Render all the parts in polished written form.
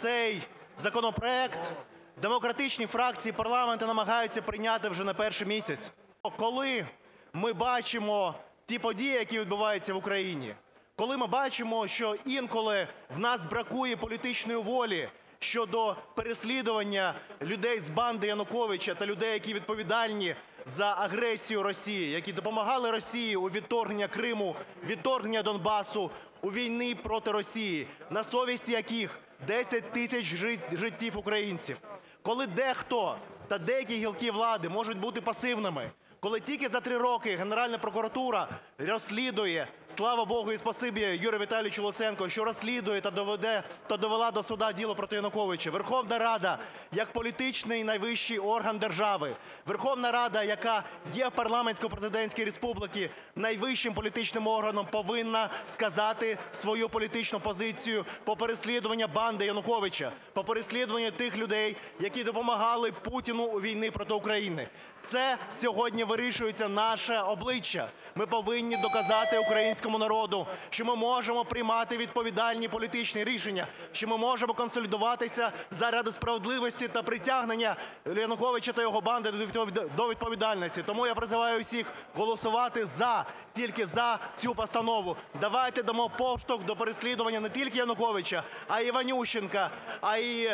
цей законопроект демократичні фракції парламенту намагаються прийняти вже не перший місяць. Коли ми бачимо ті події, які відбуваються в Україні, коли ми бачимо, що інколи в нас бракує політичної волі щодо переслідування людей з банди Януковича та людей, які відповідальні за агресію Росії, які допомагали Росії у відторгненні Криму, відторгненні Донбасу, у війні проти Росії, на совісті яких 10 тисяч життів українців. Коли дехто та деякі гілки влади можуть бути пасивними, коли тільки за 3 роки Генеральна прокуратура розслідує, слава Богу і спасибі Юрію Віталійовичу Луценку, що розслідує та довела до суду діло проти Януковича, Верховна Рада як політичний найвищий орган держави, Верховна Рада, яка є в парламентсько-президентській республіці найвищим політичним органом, повинна сказати свою політичну позицію по переслідуванню банди Януковича, по переслідуванню тих людей, які допомагали Путіну у війні проти України. Це сьогодні вирішується наше обличчя. Ми повинні доказати українському народу, що ми можемо приймати відповідальні політичні рішення, що ми можемо консолідуватися заради справедливості та притягнення Януковича та його банди до відповідальності. Тому я призиваю всіх голосувати "за", тільки за цю постанову. Давайте дамо поштовх до переслідування не тільки Януковича, а й Іванющенка, а й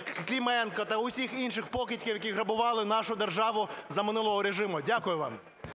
Клименка та усіх інших покидьків, які грабували нашу державу за минулого режиму. Дякую вам.